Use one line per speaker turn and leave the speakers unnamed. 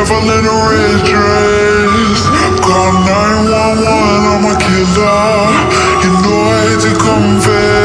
fall in a red dress. Call 911, I'm a killer. You know I hate to confess.